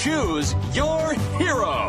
Choose your hero.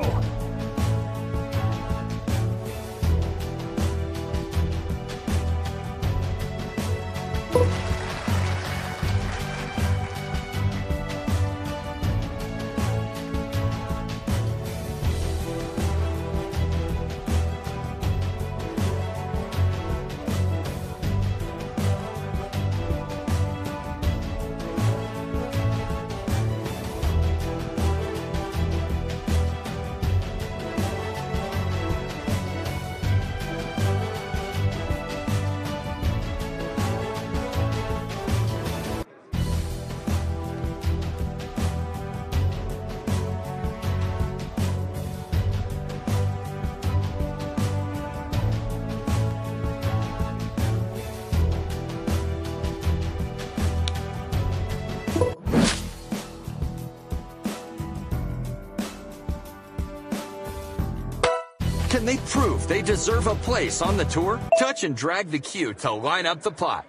Can they prove they deserve a place on the tour? Touch and drag the cue to line up the pot.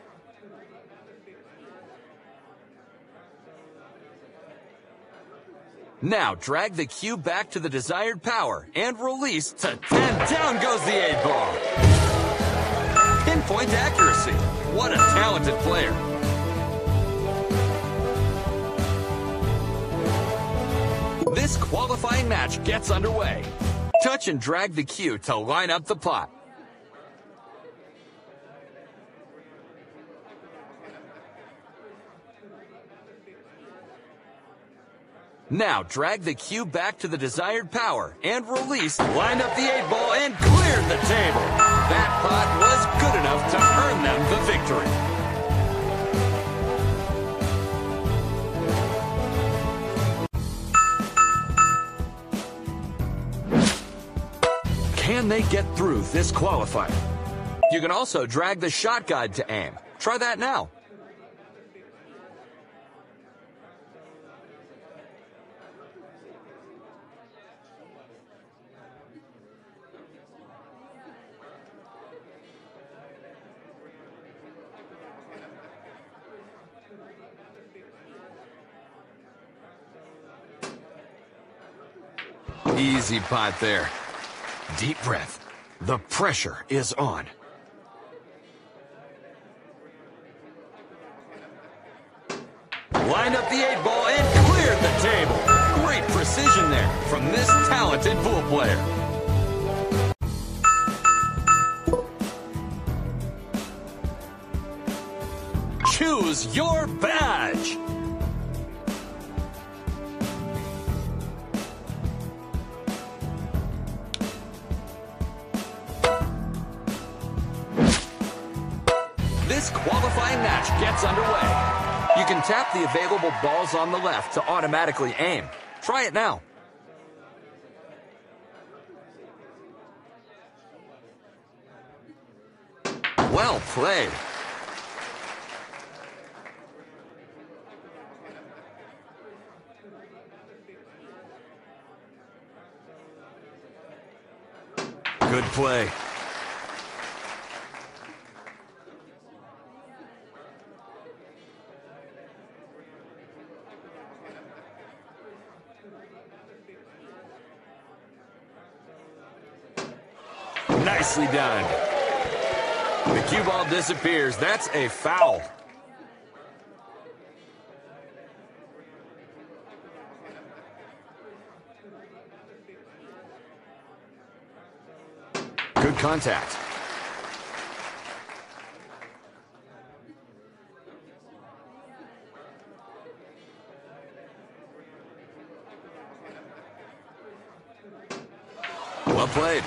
Now drag the cue back to the desired power and release to 10. Down goes the 8 ball. Pinpoint accuracy. What a talented player. This qualifying match gets underway. Touch and drag the cue to line up the pot. Now drag the cue back to the desired power and release. Lined up the 8 ball and cleared the table. That pot was good enough to earn them the victory. Can they get through this qualifier? You can also drag the shot guide to aim. Try that now. Easy pot there. Deep breath. The pressure is on. Lined up the 8 ball and cleared the table. Great precision there from this talented pool player. Choose your badge. This qualifying match gets underway. You can tap the available balls on the left to automatically aim. Try it now. Well played. Good play. Nicely done. The cue ball disappears. That's a foul. Good contact. Well played.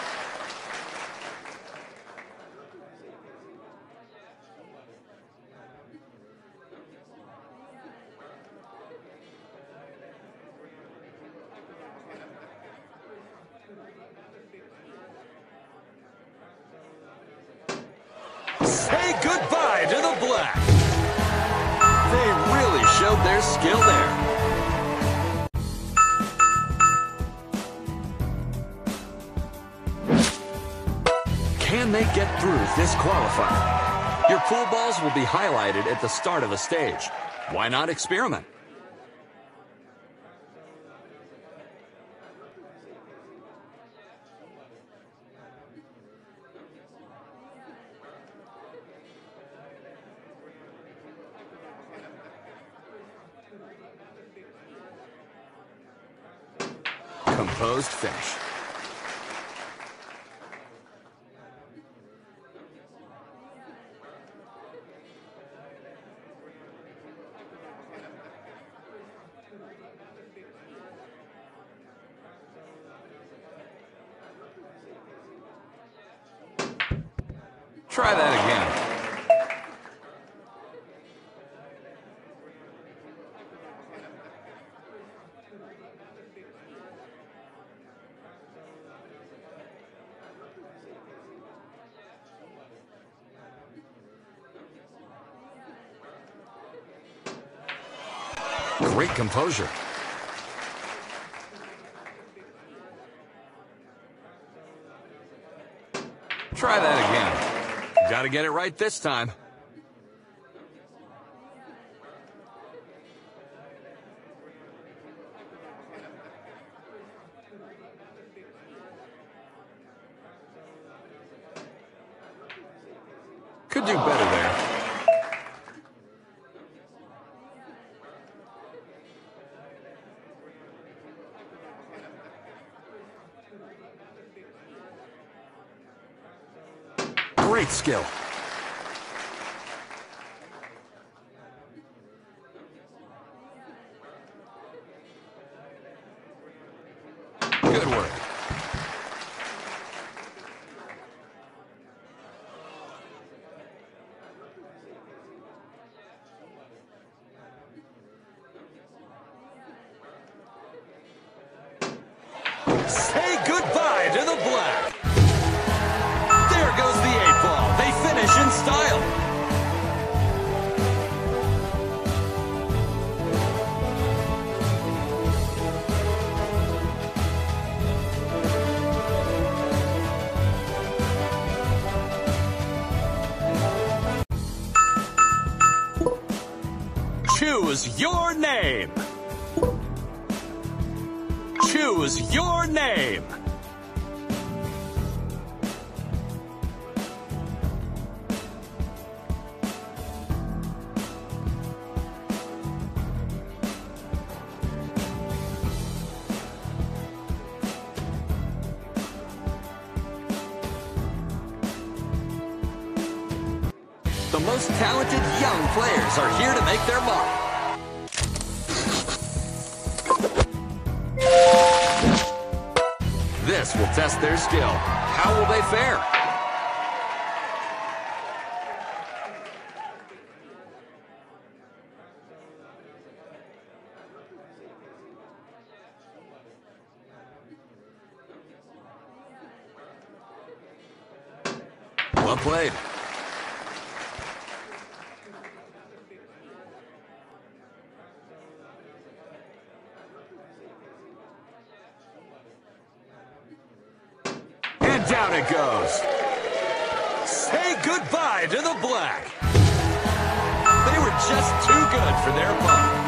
Say goodbye to the black. They really showed their skill there. Can they get through this qualifier? Your pool balls will be highlighted at the start of the stage. Why not experiment? Composed finish. Try that again. Great composure. Try that again. Gotta get it right this time. Could do better there. Great skill. Good work. Say goodbye to the black. There goes the 8-ball. They finish in style. Choose your name. Choose your name. The most talented young players are here to make their mark. This will test their skill. How will they fare? Well played. Down it goes. Say goodbye to the black. They were just too good for their opponent.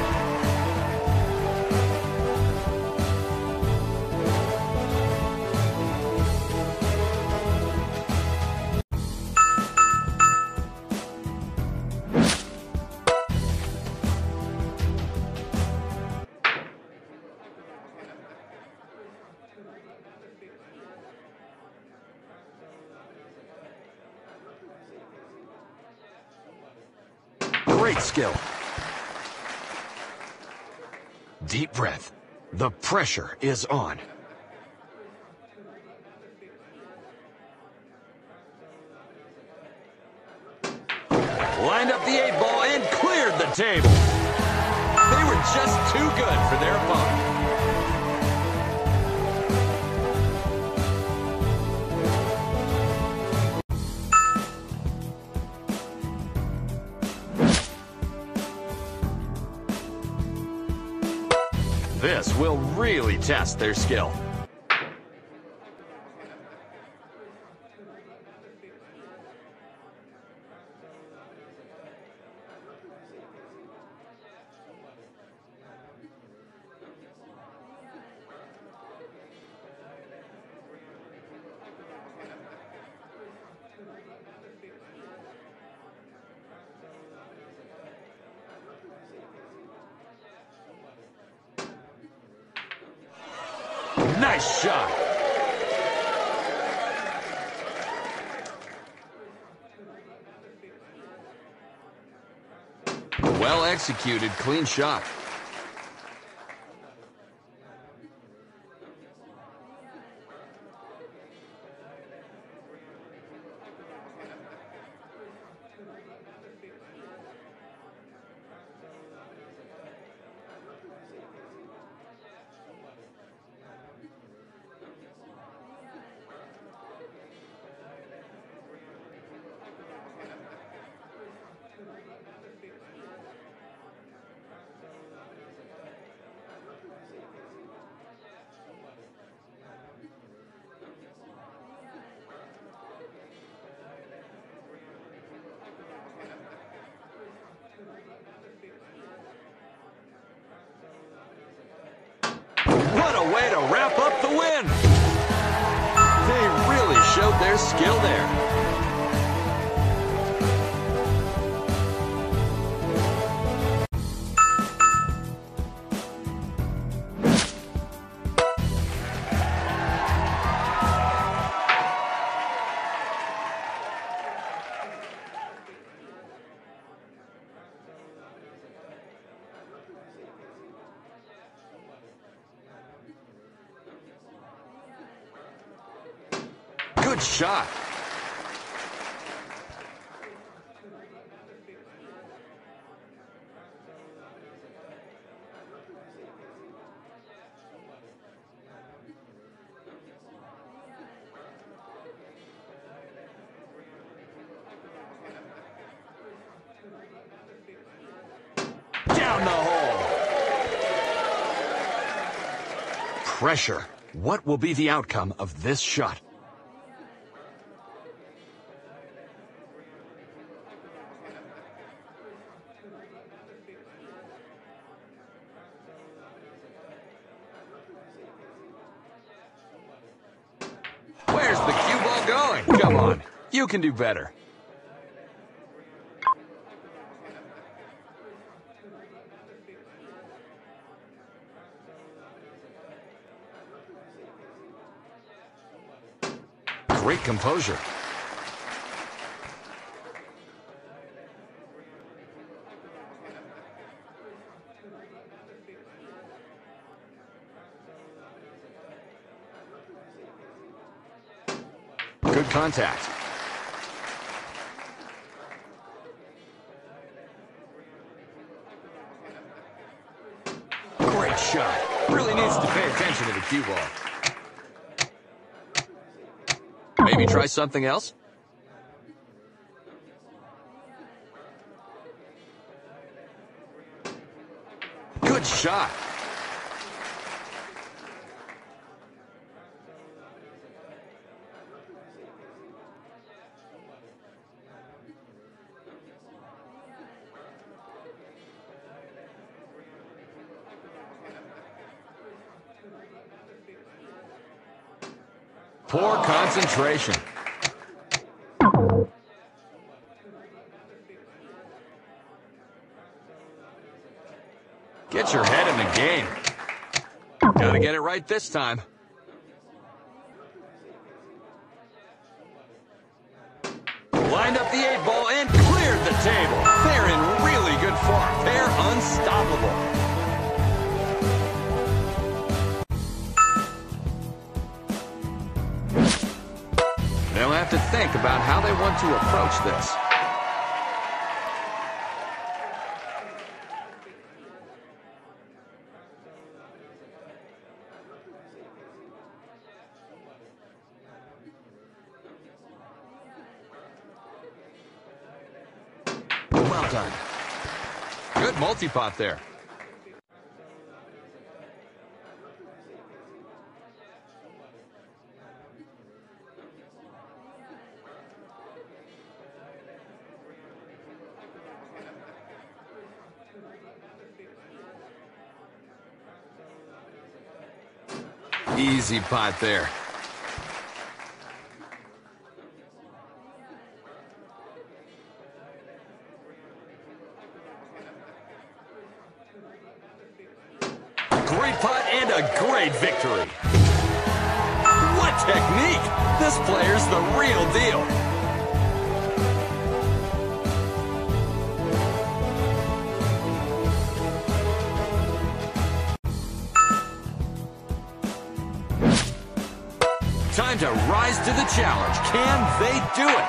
Great skill. Deep breath. The pressure is on. Lined up the 8-ball and cleared the table. They were just too good for their opponent. This will really test their skill. Nice shot. Well executed, clean shot. What a way to wrap up the win! They really showed their skill there. Good shot. Down the hole. Pressure. What will be the outcome of this shot? Where's the cue ball going? Come on, you can do better. Great composure. Good contact. Great shot. Really needs to pay attention to the cue ball. Maybe try something else? Good shot. Poor concentration. Get your head in the game. Gotta get it right this time. Lined up the 8-ball and cleared the table. They're in really good form. They're unstoppable. They'll have to think about how they want to approach this. Well done. Good multi-pot there. Easy pot there. Great putt and a great victory. at technique. This player's the real deal. Time to rise to the challenge. Can they do it?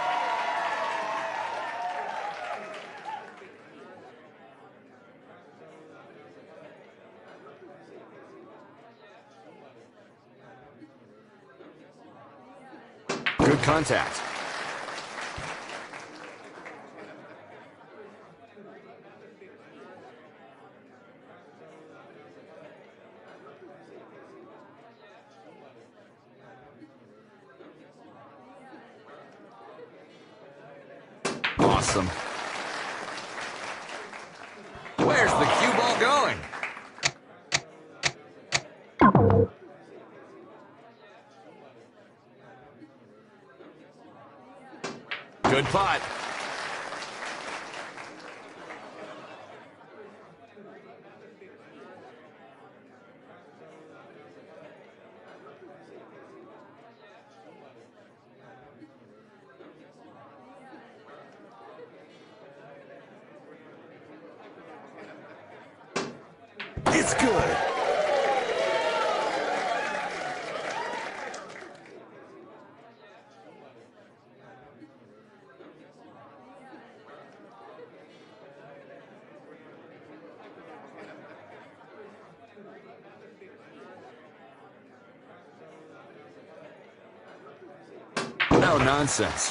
Good contact. Awesome. Where's the cue ball going? Good putt. It's good. No nonsense.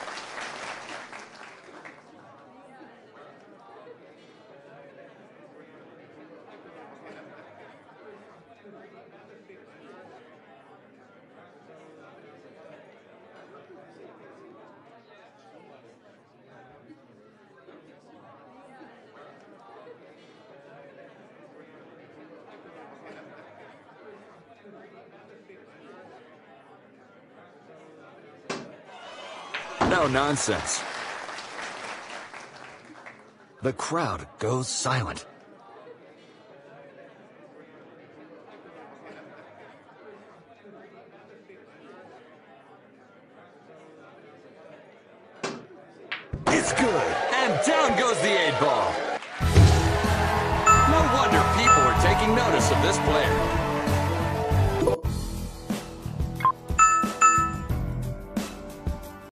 No nonsense. The crowd goes silent. It's good. And down goes the 8-ball. No wonder people are taking notice of this player.